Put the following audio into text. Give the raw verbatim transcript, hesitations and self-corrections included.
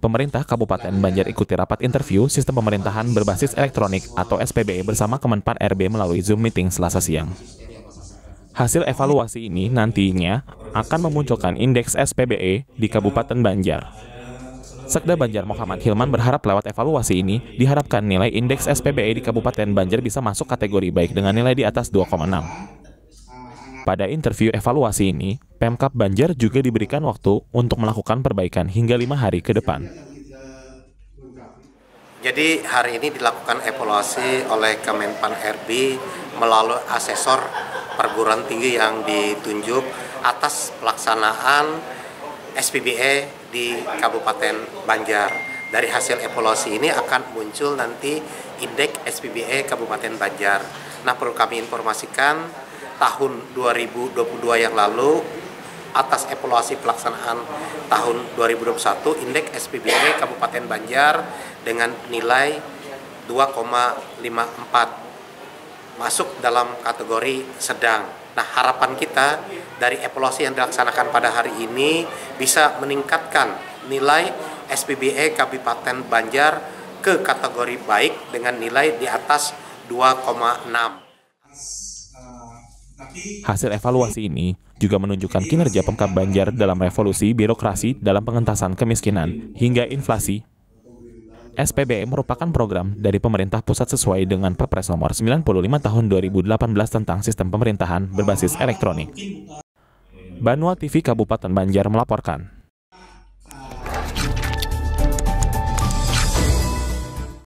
Pemerintah Kabupaten Banjar ikuti rapat interview sistem pemerintahan berbasis elektronik atau S P B E bersama Kemenpan R B melalui Zoom Meeting Selasa siang. Hasil evaluasi ini nantinya akan memunculkan indeks S P B E di Kabupaten Banjar. Sekda Banjar Muhammad Hilman berharap lewat evaluasi ini diharapkan nilai indeks S P B E di Kabupaten Banjar bisa masuk kategori baik dengan nilai di atas dua koma enam. Pada interview evaluasi ini, Pemkab Banjar juga diberikan waktu untuk melakukan perbaikan hingga lima hari ke depan. Jadi hari ini dilakukan evaluasi oleh Kemenpan R B melalui asesor perguruan tinggi yang ditunjuk atas pelaksanaan S P B E di Kabupaten Banjar. Dari hasil evaluasi ini akan muncul nanti indeks S P B E Kabupaten Banjar. Nah, perlu kami informasikan tahun dua ribu dua puluh dua yang lalu atas evaluasi pelaksanaan tahun dua ribu dua puluh satu indeks S P B E Kabupaten Banjar dengan nilai dua koma lima empat masuk dalam kategori sedang. Nah, harapan kita dari evaluasi yang dilaksanakan pada hari ini bisa meningkatkan nilai S P B E Kabupaten Banjar ke kategori baik dengan nilai di atas dua koma enam. Hasil evaluasi ini juga menunjukkan kinerja Pemkab Banjar dalam revolusi birokrasi dalam pengentasan kemiskinan hingga inflasi. S P B E merupakan program dari pemerintah pusat sesuai dengan Perpres Nomor sembilan puluh lima Tahun dua ribu delapan belas tentang sistem pemerintahan berbasis elektronik. Banua T V Kabupaten Banjar melaporkan.